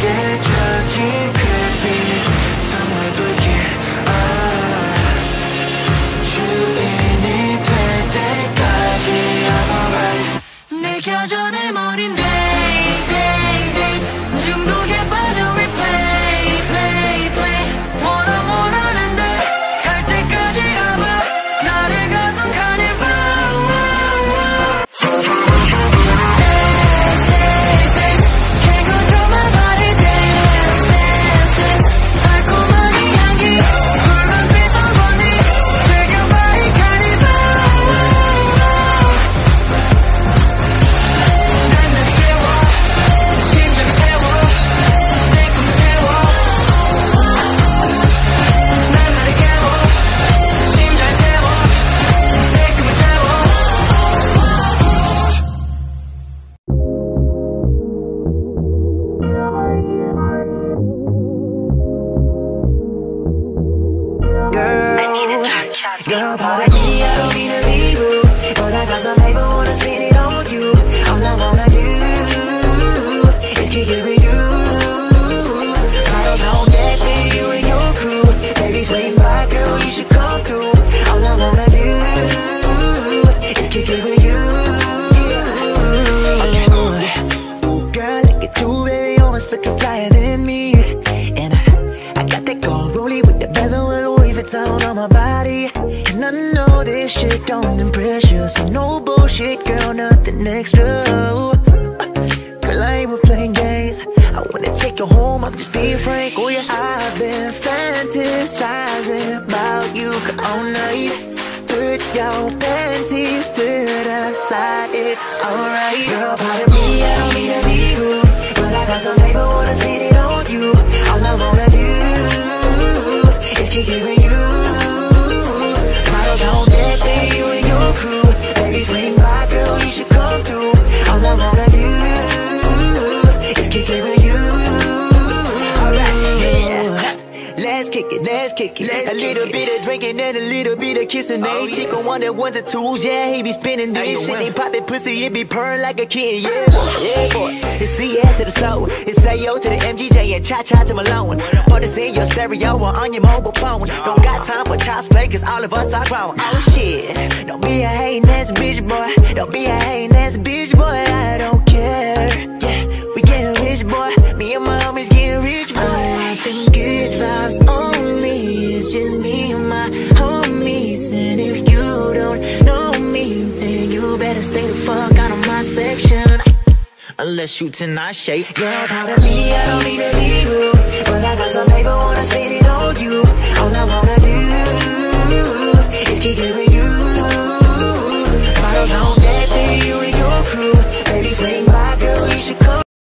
젖은 그빛 정말 불길 주인이 될 때까지 I'm alright 느껴져 내 머린 days days days 중독에 빠져 replay play play 원하는데 갈 때까지 가봐 나를 가둔 carnival days days days can't control my body dance dance dance 달콤한 이 향기 붉은 빛 선선이 즐겨봐 이 carnival Girl, pardon me, I don't mean to be rude, but I got some paper, wanna spend it on you. All I wanna do is kick it with you. Bottles on deck for you and your crew. Baby, swing by, girl, you should come through. All I wanna do is kick it with you. Ooh, girl, look at you, baby, almost looking flyer than me. And I got that gold rollie with the bezel and Louis Vuitton on my body. And I know this shit don't impress you, so no bullshit, girl, nothing extra. Girl, I ain't with playing games. I wanna take you home, I'm just being frank. Oh yeah, I've been fantasizing about you all night. Put your panties to the side, it's alright. Girl, pardon me, I don't mean to be rude, but I got some paper, wanna spend it on you. All I wanna do is kick it with you. Bottles on deck for you and your crew. Baby, swing by, girl, you should come through. All I wanna do is kick it with you. Alright, yeah. Let's kick it, let's kick it. A little bit of drinking and a little bit of kissing. They chick on one that ones and twos, yeah, he be spinning this shit. Ain't poppin' pussy, it be purring like a kid, yeah boy, yeah boy. It's CF to the soul, it's AO to the MGJ and cha-cha to Malone. Put this in your stereo or on your mobile phone. Don't got time for child's play, cause all of us are grown. Oh shit, don't be a hatin' ass bitch boy. Don't be a hatin' ass bitch boy, I don't care. Yeah, we getting rich boy, me and my homies getting rich boy. I think good vibes only, it's just me and my homies. And if you don't know me, then you better stay the fuck out of my section. Unless you tonight shape. Girl, pardon me, I don't mean to be rude, but I got some paper, wanna spend it on you. All I wanna do is kick it